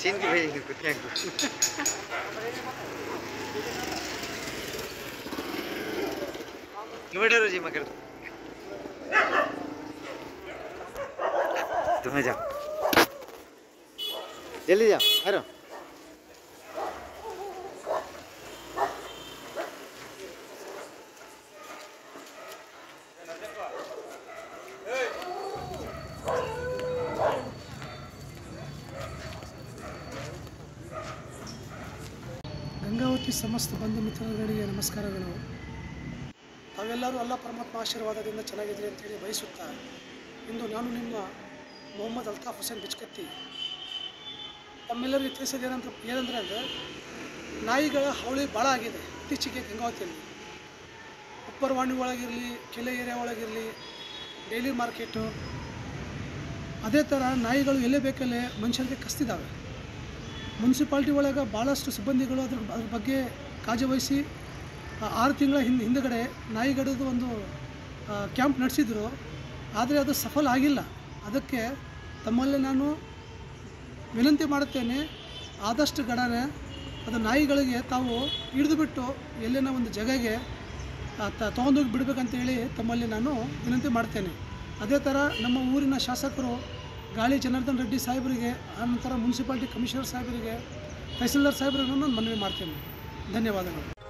चीन की भेजेंगे कुत्तियाँ को। तुम्हें डरो जी मगर तुम्हें जाओ जल्दी जाओ हेरो ಗಂಗಾವತಿ ಸಮಸ್ತ ಬಂಧು ಮಿತ್ರರುಗಳಿಗೆ ನಮಸ್ಕಾರಗಳು. ತಾವೆಲ್ಲರೂ ಅಲ್ಲ ಪರಮಾತ್ಮ ಆಶೀರ್ವಾದದಿಂದ ಚೆನ್ನಾಗಿದ್ದೀರಿ ಅಂತೇಳಿ ಬಯಸುತ್ತಾ ಇಂದು ನಾನು ನಿಮ್ಮ ಮೊಹಮ್ಮದ್ ಅಲ್ತಾಫ್ ಹುಸೇನ್ ಬಿಚ್ಕತ್ತಿ ತಮ್ಮೆಲ್ಲರಿಗೂ ಏನಂದರೆ ನಾಯಿಗಳ ಹಾವಳಿ ಭಾಳ ಆಗಿದೆ ಇತ್ತೀಚೆಗೆ ಗಂಗಾವತಿಯಲ್ಲಿ. ಉಪ್ಪರವಾಣಿ ಒಳಗಿರಲಿ, ಕೆಲೆ ಏರಿಯಾ ಒಳಗಿರಲಿ, ಡೈಲಿ ಮಾರ್ಕೆಟು, ಅದೇ ಥರ ನಾಯಿಗಳು ಎಲ್ಲೇ ಬೇಕಲ್ಲೇ ಮನುಷ್ಯರಿಗೆ ಕಸ್ತಿದ್ದಾವೆ. ಮುನ್ಸಿಪಾಲ್ಟಿ ಒಳಗೆ ಭಾಳಷ್ಟು ಸಿಬ್ಬಂದಿಗಳು ಅದ್ರ ಬಗ್ಗೆ ಕಾಳಜಿ ವಹಿಸಿ 6 ತಿಂಗಳ ಹಿಂದುಗಡೆ ನಾಯಿಗಡದು ಒಂದು ಕ್ಯಾಂಪ್ ನಡೆಸಿದ್ರು. ಆದರೆ ಅದು ಸಫಲ ಆಗಿಲ್ಲ. ಅದಕ್ಕೆ ತಮ್ಮಲ್ಲಿ ನಾನು ವಿನಂತಿ ಮಾಡುತ್ತೇನೆ, ಆದಷ್ಟು ಗಡನೆ ಅದು ನಾಯಿಗಳಿಗೆ ತಾವು ಹಿಡಿದುಬಿಟ್ಟು ಎಲ್ಲಿನ ಒಂದು ಜಾಗಗೆ ತೊಗೊಂಡೋಗಿ ಬಿಡಬೇಕಂತೇಳಿ ತಮ್ಮಲ್ಲಿ ನಾನು ವಿನಂತಿ ಮಾಡ್ತೇನೆ. ಅದೇ ಥರ ನಮ್ಮ ಊರಿನ ಶಾಸಕರು ಗಾಳಿ ಜನಾರ್ದನ್ ರೆಡ್ಡಿ ಸಾಹೇಬರಿಗೆ, ಆನಂತರ ಮುನ್ಸಿಪಾಲ್ಟಿ ಕಮಿಷನರ್ ಸಾಹೇಬರಿಗೆ, ತಹಸೀಲ್ದಾರ್ ಸಾಹೇಬರಿಗೆ ನಾನು ಮನವಿ ಮಾಡ್ತೇನೆ. ಧನ್ಯವಾದಗಳು.